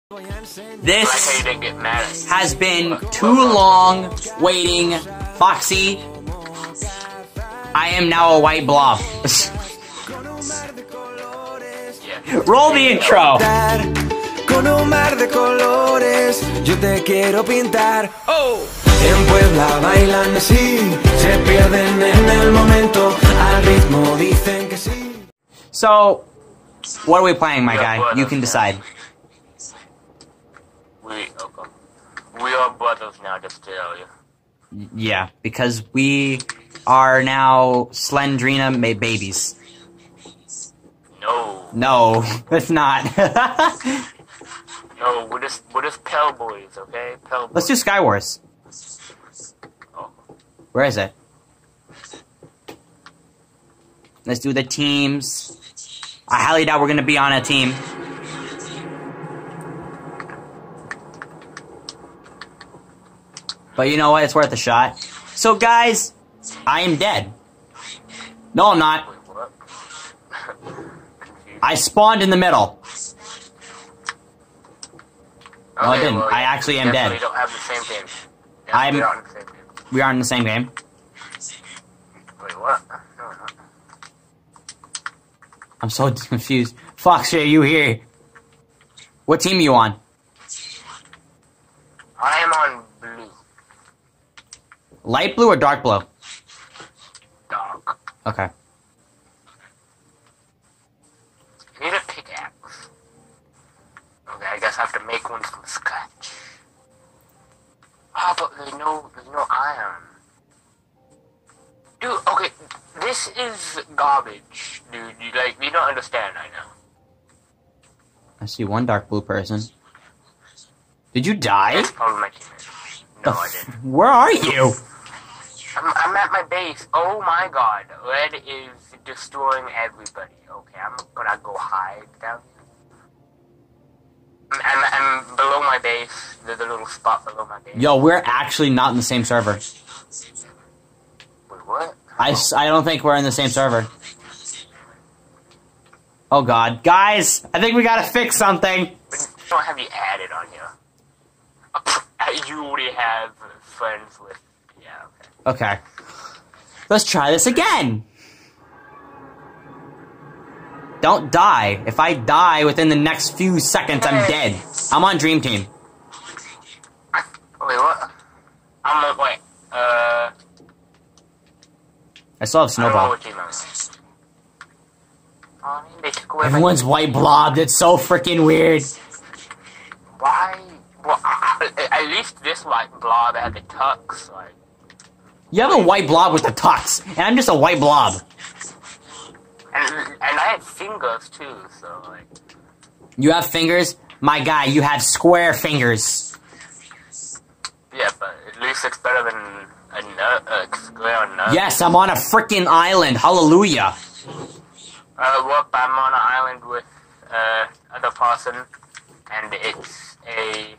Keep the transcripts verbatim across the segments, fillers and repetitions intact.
This has been too long waiting. Foxy, I am now a white blob. Roll the intro. Con un mar de colores, yo te quiero pintar. Oh. En Puebla bailan así, se pierden en el momento, al ritmo dicen que sí. So, what are we playing, my guy? You can decide. We okay. We are brothers now, just to tell you. Yeah, because we are now Slendrina made babies. No. No, it's not. No, we're just we're just Pell boys, okay? Pell boys. Let's do Skywars. Oh. Where is it? Let's do the teams. I highly doubt we're gonna be on a team. But you know what? It's worth a shot. So, guys, I am dead. No, I'm not. Wait, what? I spawned in the middle. No, I didn't. Well, I actually am dead. We don't have the same game. Yeah, I'm- we aren't the same game. We are in the same game. Wait, what? No, we're not. I'm so confused. Fox, are you here? What team are you on? I am on blue. Light blue or dark blue? Dog. Okay. I need a pickaxe. Okay, I guess I have to make one from scratch. Ah, but there's no, there's no iron. Dude, okay, this is garbage, dude. You like, you don't understand, I know. I see one dark blue person. Did you die? That's probably my teammate. No, The I f- didn't. Where are you? I'm, I'm at my base. Oh my god, Red is destroying everybody. Okay, I'm gonna go hide down here. I'm, I'm, I'm below my base. There's a little spot below my base. Yo, we're actually not in the same server. Wait, what? I, s- I don't think we're in the same server. Oh god. Guys, I think we gotta fix something. But I don't have you added on here. You already have friends with... Yeah, okay. Okay. Let's try this again. Don't die. If I die within the next few seconds, I'm dead. I'm on Dream Team. I, wait, what? I'm on... Wait, uh... I still have I don't know Snowball. what team I'm on. Oh, they took away my- Everyone's white blobbed. It's so freaking weird. Why? Well, I, I, at least this white blob had the tux, like... You have a white blob with the tux, and I'm just a white blob. And, and I had fingers, too, so, like... You have fingers? My guy, you have square fingers. Yeah, but at least it's better than a nut, a square nut. Yes, I'm on a freaking island. Hallelujah. Uh, well, I'm on an island with, uh, other person, and it's a...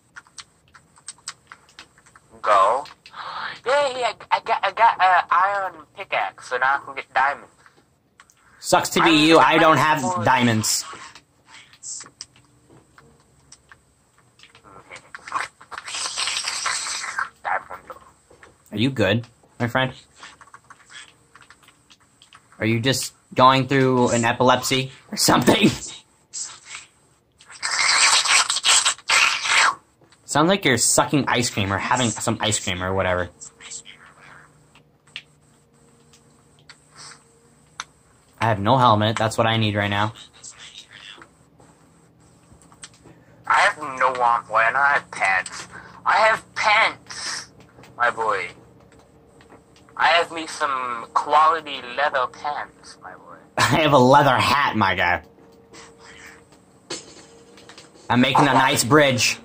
Go. Yay, I, I got, I got an iron pickaxe, so now I can get diamonds. Sucks to be you, I don't have diamonds. Are you good, my friend? Are you just going through an epilepsy or something? Sounds like you're sucking ice cream or having some ice cream or whatever. I have no helmet. That's what I need right now. I have no one, boy, and I have pants. I have pants, my boy. I have me some quality leather pants, my boy. I have a leather hat, my guy. I'm making a nice bridge.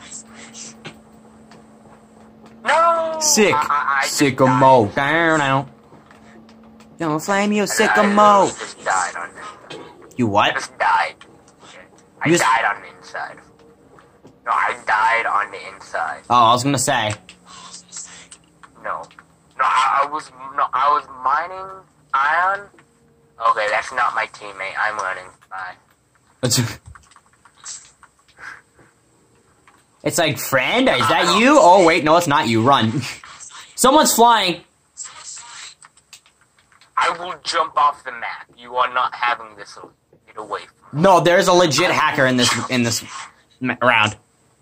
No! Sick. I, I, I just Sycamore. died. Down now. Don't flame you, I sycamore. just died on the... You I what? just died. Okay. I You just- died on the inside. No, I died on the inside. Oh, I was gonna say. No. No, I, I was no, I was mining iron. Okay, that's not my teammate. I'm running. Bye. It's like, friend, is that you? Oh, wait, no, it's not you. Run. Someone's flying. I will jump off the map. You are not having this. Get away from me. No, there's a legit hacker in this in this round.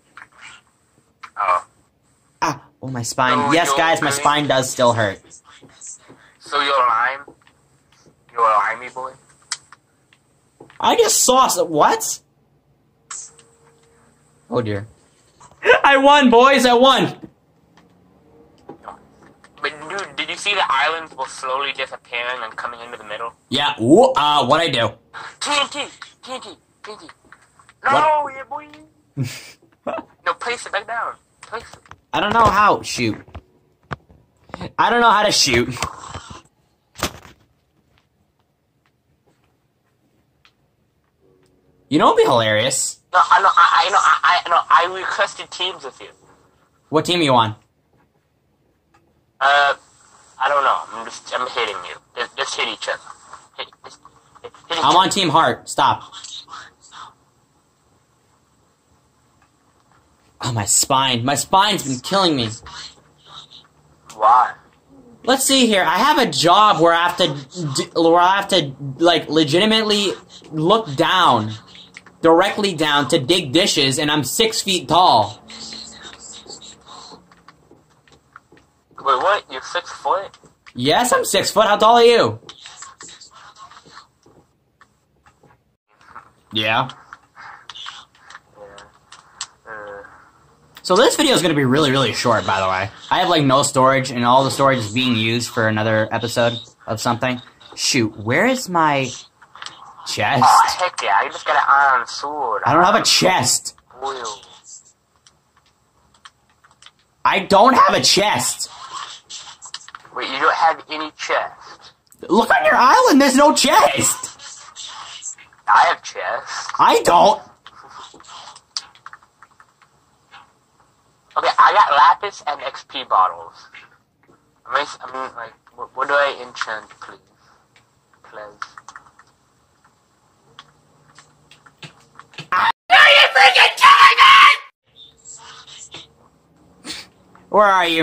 Oh. Ah, oh, my spine. So yes, you're guys, my doing- spine does still hurt. So you're lime? You're a limey boy? I just saw some- what? Oh, dear. I won, boys, I won! But dude, did you see the islands were slowly disappearing and coming into the middle? Yeah, ooh, uh, what'd I do? T N T! T N T! T N T! No, yeah, boy! No, place it back down. Place it. I don't know how. Shoot. I don't know how to shoot. You know what'd be hilarious? No, I know, I, I know, I, I know, I requested teams with you. What team are you on? Uh, I don't know. I'm just, I'm hitting you. Just, just hit each other. Hit, just, hit, hit each I'm other. on Team Heart. Stop. Oh, my spine. My spine's been killing me. Why? Let's see here. I have a job where I have to, d- where I have to, like, legitimately look down, directly down to dig dishes, and I'm six feet tall. Wait, what? You're six foot? Yes, I'm six foot. How tall are you? Yeah. Uh, So this video is going to be really, really short, by the way. I have, like, no storage, and all the storage is being used for another episode of something. Shoot, where is my chest? oh, heck yeah. I just got an iron sword. I don't have a chest. Oil. I don't have a chest. Wait, you don't have any chest? Look on your island, there's no chest. I have chest. I don't. Okay, I got lapis and X P bottles. I mean, I mean like, what, what do I enchant, please? Please. Where are you?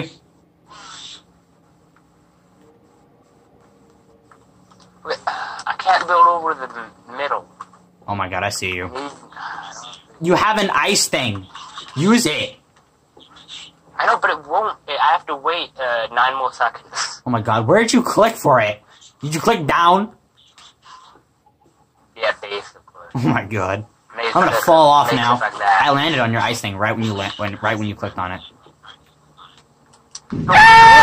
Wait, uh, I can't build over the m- middle. Oh my god, I see you. Need, I don't- You have an ice thing. Use it. I know, but it won't. I have to wait uh, nine more seconds. Oh my god, where did you click for it? Did you click down? Yeah, basically. Oh my god. Makes I'm gonna it- fall off makes it now. like that. I landed on your ice thing right when you la- when right when you clicked on it. Dude,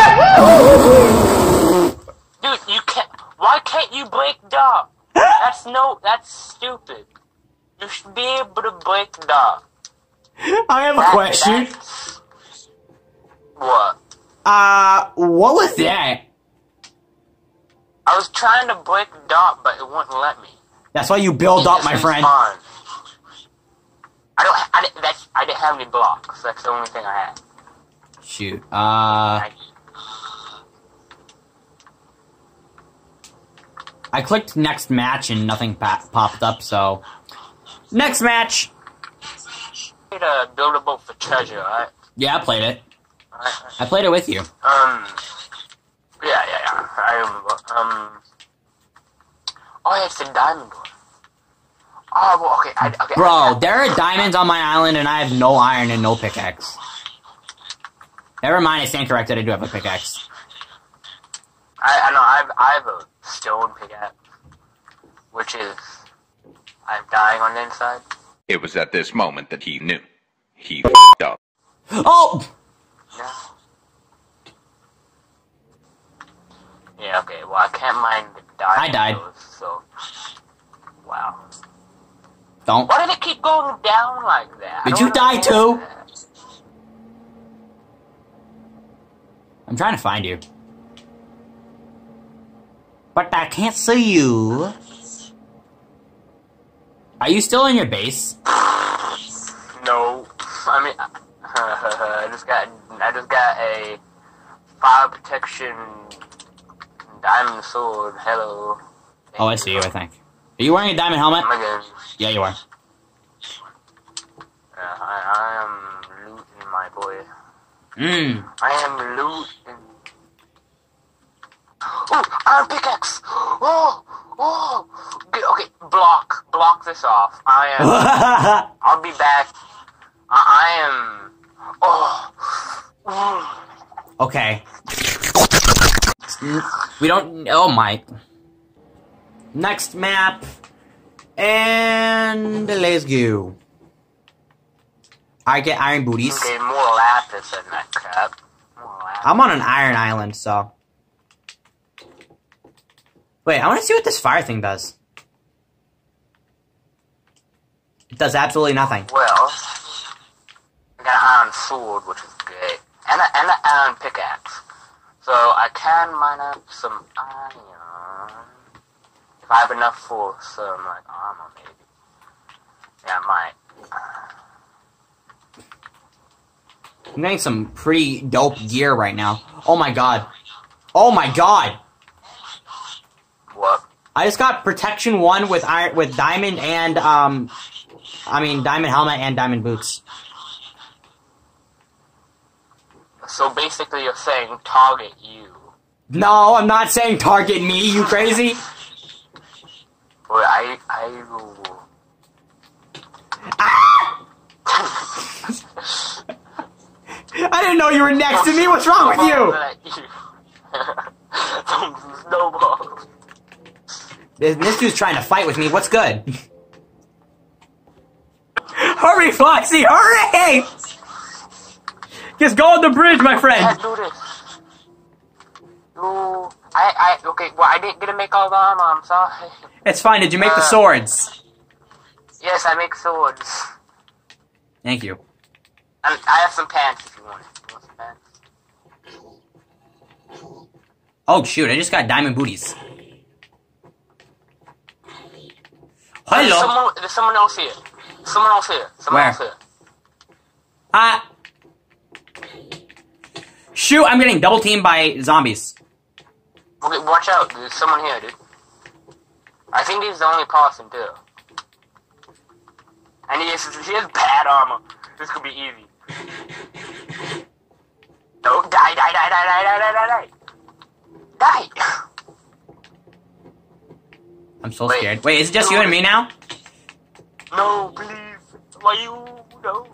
you can't. Why can't you break dog? That's no. That's stupid. You should be able to break dog. I have a That- question. that's- What? Uh, what was that? I was trying to break dot, but it wouldn't let me. That's why you build up, It my just friend. respawned. I don't. I didn't. That's. I didn't have any blocks. That's the only thing I had. Shoot. Uh, I, I clicked next match and nothing pa- popped up, so... Next match! need a buildable for treasure, right? Yeah, I played it. Alright. I played it with you. Um. Yeah, yeah, yeah. I remember. Um. Oh, yeah, it's the diamond one. Oh, well, okay. I, okay. Bro, I, there are diamonds on my island and I have no iron and no pickaxe. Never mind, I stand corrected, I do have a pickaxe. I, I know. I've I have a stone pickaxe, which is I'm dying on the inside. It was at this moment that he knew. He f***ed up. Oh! No. Yeah. Okay. Well, I can't mine the diamond. I died. Those, so. Wow. Don't. Why did it keep going down like that? I Did don't you die understand too? that. I'm trying to find you. But I can't see you. Are you still in your base? No. I mean, I just got I just got a fire protection diamond sword. Hello. Oh, I see you, I think. Are you wearing a diamond helmet? Oh my god. Yeah, you are. Uh, I, I am boy. Mmm. I am looting. Oh, iron pickaxe! Oh, oh. Okay, okay, block, block this off. I am. I'll be back. I, I am. Oh. Okay. We don't. Oh my. Next map. And let's go. I get iron booties. Okay, more lapis than that crap. More lapis. I'm on an iron island, so. Wait, I want to see what this fire thing does. It does absolutely nothing. Well, I got an iron sword, which is great, and a, and an iron pickaxe. So I can mine up some iron if I have enough for some like armor, maybe. Yeah, I might. I'm getting some pretty dope gear right now. Oh my god. Oh my god. What? I just got protection one with iron, with diamond and um, I mean diamond helmet and diamond boots. So basically, you're saying target you. No, I'm not saying target me. You crazy? Well, I I will. Ah! I didn't know you were next to me. What's wrong with you? Snowball. This, this dude's trying to fight with me. What's good? Hurry, Foxy! Hurry! Just go on the bridge, my friend. I do this. No, I I okay. Well, I didn't get to make all the armor. I'm sorry. It's fine. Did you make uh, the swords? Yes, I make swords. Thank you. And I have some pants if you want it. You want some pants? Oh shoot! I just got diamond booties. Hello. There's someone, there's someone else here. Someone else here. Someone Where? else here. Ah. Shoot! I'm getting double teamed by zombies. Okay, watch out. There's someone here, dude. I think he's the only person too. And he has, he has bad armor. This could be easy. No, die, die, die, die, die, die, die, die, die. Die! I'm so Wait. scared. Wait, is it just you and me now? No, please. Why you? No.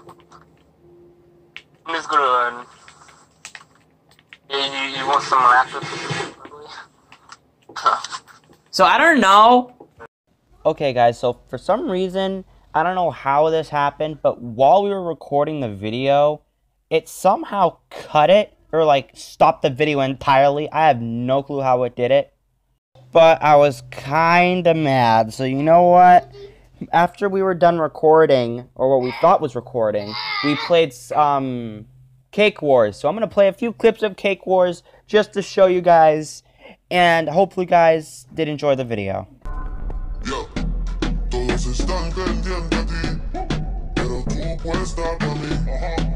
I'm just gonna run. Yeah, you, you want some lapis? So I don't know. Okay, guys, so for some reason, I don't know how this happened, but while we were recording the video, it somehow cut it, or like stopped the video entirely. I have no clue how it did it. But I was kinda mad, so you know what? After we were done recording, or what we thought was recording, we played um, Cake Wars. So I'm gonna play a few clips of Cake Wars just to show you guys, and hopefully you guys did enjoy the video. Yo, todos están pendientes a ti, pero tú puedes estar para mí.